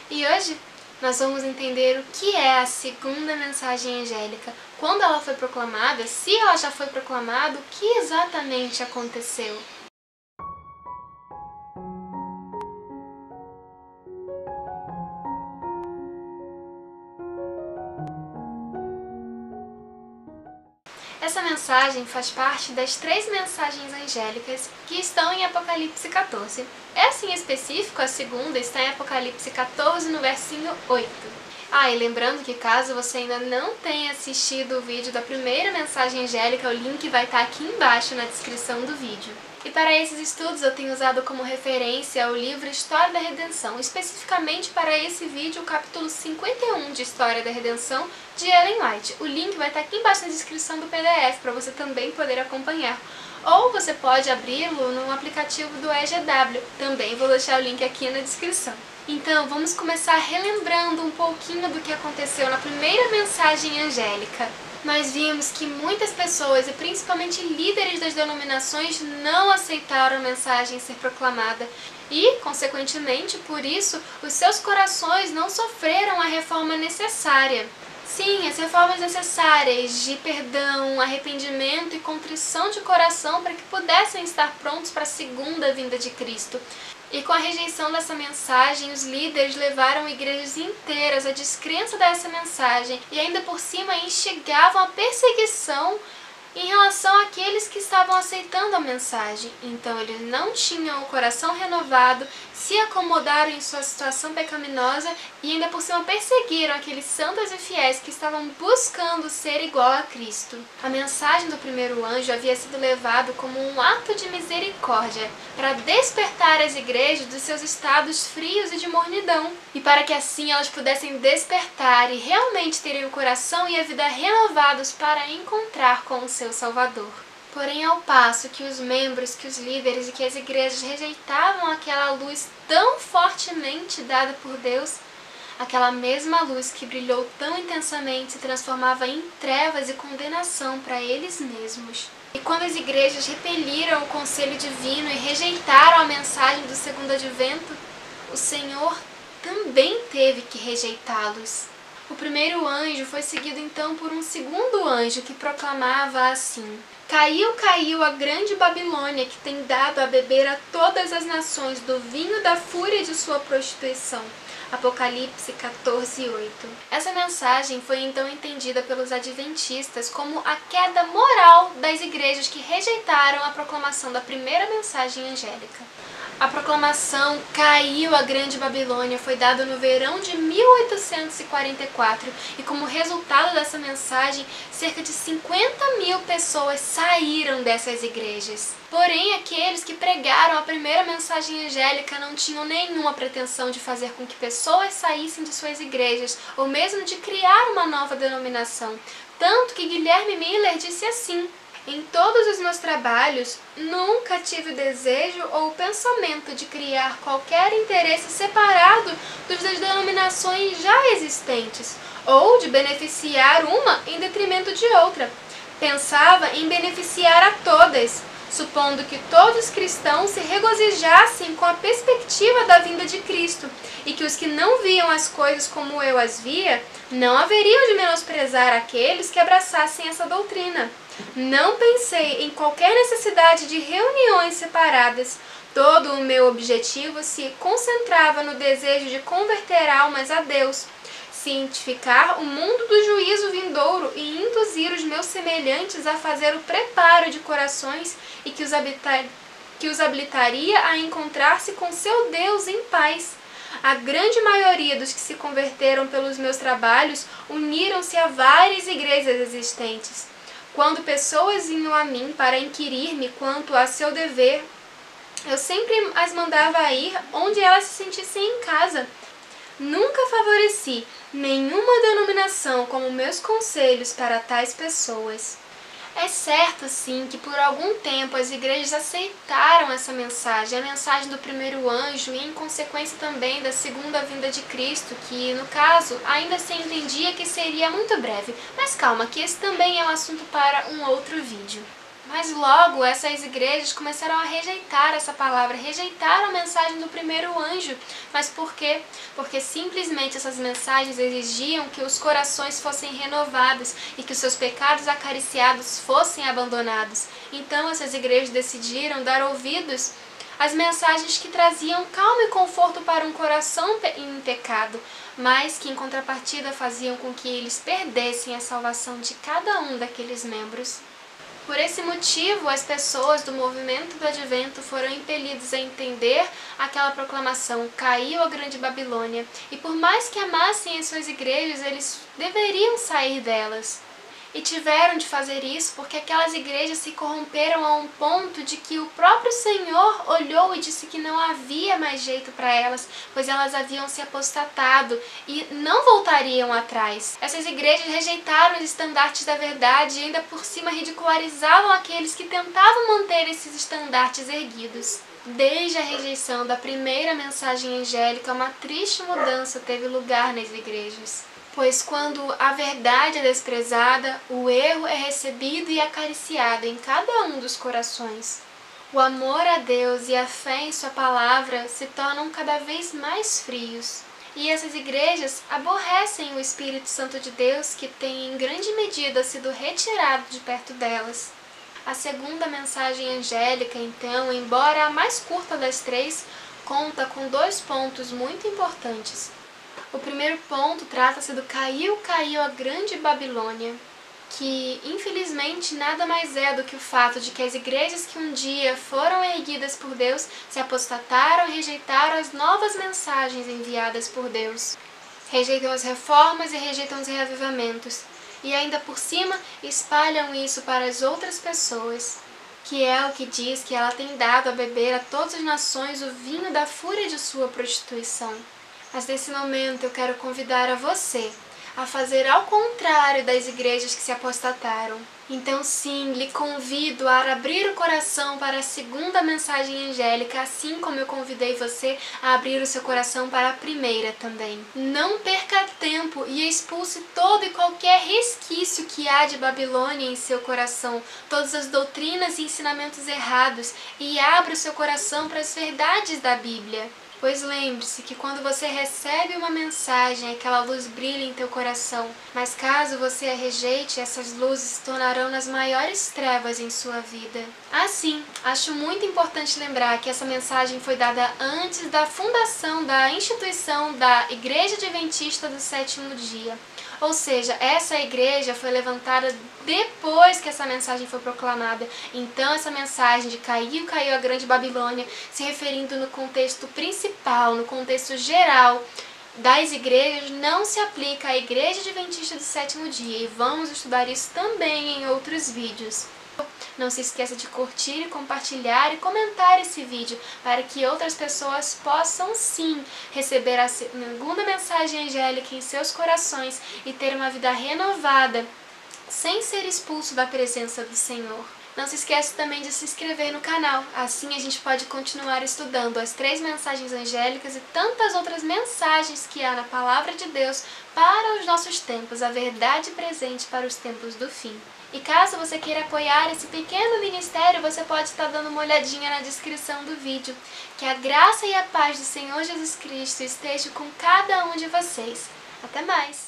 E hoje nós vamos entender o que é a segunda mensagem angélica, quando ela foi proclamada, se ela já foi proclamada, o que exatamente aconteceu. Essa mensagem faz parte das 3 mensagens angélicas que estão em Apocalipse 14. Essa em específico, a segunda, está em Apocalipse 14, no versinho 8. E lembrando que caso você ainda não tenha assistido o vídeo da primeira mensagem angélica, o link vai estar aqui embaixo na descrição do vídeo. E para esses estudos eu tenho usado como referência o livro História da Redenção, especificamente para esse vídeo o capítulo 51 de História da Redenção de Ellen White. O link vai estar aqui embaixo na descrição do PDF para você também poder acompanhar. Ou você pode abri-lo no aplicativo do EGW, também vou deixar o link aqui na descrição. Então, vamos começar relembrando um pouquinho do que aconteceu na primeira mensagem angélica. Nós vimos que muitas pessoas, e principalmente líderes das denominações, não aceitaram a mensagem ser proclamada e, consequentemente, por isso, os seus corações não sofreram a reforma necessária. Sim, as reformas necessárias de perdão, arrependimento e contrição de coração para que pudessem estar prontos para a segunda vinda de Cristo. E com a rejeição dessa mensagem, os líderes levaram igrejas inteiras à descrença dessa mensagem e ainda por cima instigavam a perseguição em relação àqueles que estavam aceitando a mensagem. Então eles não tinham o coração renovado, se acomodaram em sua situação pecaminosa e ainda por cima perseguiram aqueles santos e fiéis que estavam buscando ser igual a Cristo. A mensagem do primeiro anjo havia sido levado como um ato de misericórdia para despertar as igrejas dos seus estados frios e de mornidão, e para que assim elas pudessem despertar e realmente terem o coração e a vida renovados para encontrar com o seu Salvador. Porém, ao passo que os membros, que os líderes e que as igrejas rejeitavam aquela luz tão fortemente dada por Deus, aquela mesma luz que brilhou tão intensamente se transformava em trevas e condenação para eles mesmos. E quando as igrejas repeliram o conselho divino e rejeitaram a mensagem do segundo advento, o Senhor também teve que rejeitá-los. O primeiro anjo foi seguido então por um segundo anjo que proclamava assim: Caiu, caiu a grande Babilônia, que tem dado a beber a todas as nações do vinho da fúria de sua prostituição. Apocalipse 14, 8. Essa mensagem foi então entendida pelos adventistas como a queda moral das igrejas que rejeitaram a proclamação da primeira mensagem angélica. A proclamação Caiu a Grande Babilônia foi dada no verão de 1844 e como resultado dessa mensagem, cerca de 50.000 pessoas saíram dessas igrejas. Porém, aqueles que pregaram a primeira mensagem angélica não tinham nenhuma pretensão de fazer com que pessoas saíssem de suas igrejas ou mesmo de criar uma nova denominação. Tanto que Guilherme Miller disse assim: Em todos os meus trabalhos, nunca tive o desejo ou o pensamento de criar qualquer interesse separado dos das denominações já existentes, ou de beneficiar uma em detrimento de outra. Pensava em beneficiar a todas, supondo que todos os cristãos se regozijassem com a perspectiva da vinda de Cristo, e que os que não viam as coisas como eu as via, não haveriam de menosprezar aqueles que abraçassem essa doutrina. Não pensei em qualquer necessidade de reuniões separadas. Todo o meu objetivo se concentrava no desejo de converter almas a Deus, cientificar o mundo do juízo vindouro e induzir os meus semelhantes a fazer o preparo de corações e que os habilitaria a encontrar-se com seu Deus em paz. A grande maioria dos que se converteram pelos meus trabalhos uniram-se a várias igrejas existentes. Quando pessoas vinham a mim para inquirir-me quanto a seu dever, eu sempre as mandava ir onde elas se sentissem em casa. Nunca favoreci nenhuma denominação como meus conselhos para tais pessoas. É certo, sim, que por algum tempo as igrejas aceitaram essa mensagem, a mensagem do primeiro anjo e, em consequência, também da segunda vinda de Cristo, que, no caso, ainda se entendia que seria muito breve. Mas calma, que esse também é um assunto para um outro vídeo. Mas logo essas igrejas começaram a rejeitar essa palavra, rejeitaram a mensagem do primeiro anjo. Mas por quê? Porque simplesmente essas mensagens exigiam que os corações fossem renovados e que os seus pecados acariciados fossem abandonados. Então essas igrejas decidiram dar ouvidos às mensagens que traziam calma e conforto para um coração em pecado, mas que em contrapartida faziam com que eles perdessem a salvação de cada um daqueles membros. Por esse motivo, as pessoas do movimento do Advento foram impelidas a entender aquela proclamação: caiu a grande Babilônia, e por mais que amassem as suas igrejas, eles deveriam sair delas. E tiveram de fazer isso porque aquelas igrejas se corromperam a um ponto de que o próprio Senhor olhou e disse que não havia mais jeito para elas, pois elas haviam se apostatado e não voltariam atrás. Essas igrejas rejeitaram os estandartes da verdade e ainda por cima ridicularizavam aqueles que tentavam manter esses estandartes erguidos. Desde a rejeição da primeira mensagem angélica, uma triste mudança teve lugar nas igrejas. Pois quando a verdade é desprezada, o erro é recebido e acariciado em cada um dos corações. O amor a Deus e a fé em sua palavra se tornam cada vez mais frios. E essas igrejas aborrecem o Espírito Santo de Deus, que tem em grande medida sido retirado de perto delas. A segunda mensagem angélica, então, embora a mais curta das três, conta com 2 pontos muito importantes. O primeiro ponto trata-se do caiu a grande Babilônia, que infelizmente nada mais é do que o fato de que as igrejas que um dia foram erguidas por Deus se apostataram e rejeitaram as novas mensagens enviadas por Deus. Rejeitam as reformas e rejeitam os reavivamentos, e ainda por cima espalham isso para as outras pessoas, que é o que diz que ela tem dado a beber a todas as nações o vinho da fúria de sua prostituição. Mas nesse momento eu quero convidar a você a fazer ao contrário das igrejas que se apostataram. Então sim, lhe convido a abrir o coração para a segunda mensagem angélica, assim como eu convidei você a abrir o seu coração para a primeira também. Não perca tempo e expulse todo e qualquer resquício que há de Babilônia em seu coração, todas as doutrinas e ensinamentos errados, e abra o seu coração para as verdades da Bíblia. Pois lembre-se que quando você recebe uma mensagem, aquela luz brilha em teu coração, mas caso você a rejeite, essas luzes se tornarão nas maiores trevas em sua vida. Assim, acho muito importante lembrar que essa mensagem foi dada antes da fundação da instituição da Igreja Adventista do Sétimo Dia. Ou seja, essa igreja foi levantada depois que essa mensagem foi proclamada. Então essa mensagem de caiu a grande Babilônia, se referindo no contexto principal, no contexto geral das igrejas, não se aplica à Igreja Adventista do Sétimo Dia. E vamos estudar isso também em outros vídeos. Não se esqueça de curtir, compartilhar e comentar esse vídeo para que outras pessoas possam sim receber a segunda mensagem angélica em seus corações e ter uma vida renovada sem ser expulso da presença do Senhor. Não se esqueça também de se inscrever no canal, assim a gente pode continuar estudando as 3 mensagens angélicas e tantas outras mensagens que há na Palavra de Deus para os nossos tempos, a verdade presente para os tempos do fim. E caso você queira apoiar esse pequeno ministério, você pode estar dando uma olhadinha na descrição do vídeo. Que a graça e a paz do Senhor Jesus Cristo estejam com cada um de vocês. Até mais!